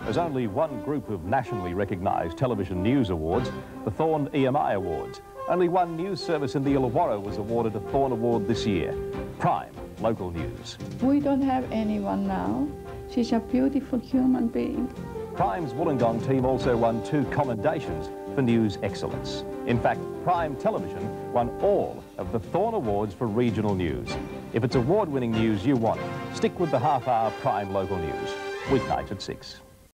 There's only one group of nationally recognised television news awards, the Thorn EMI Awards. Only one news service in the Illawarra was awarded a Thorn Award this year, Prime Local News. We don't have anyone now. She's a beautiful human being. Prime's Wollongong team also won 2 commendations for news excellence. In fact, Prime Television won all of the Thorn Awards for regional news. If it's award-winning news you want, stick with the half-hour Prime Local News, weeknights at 6.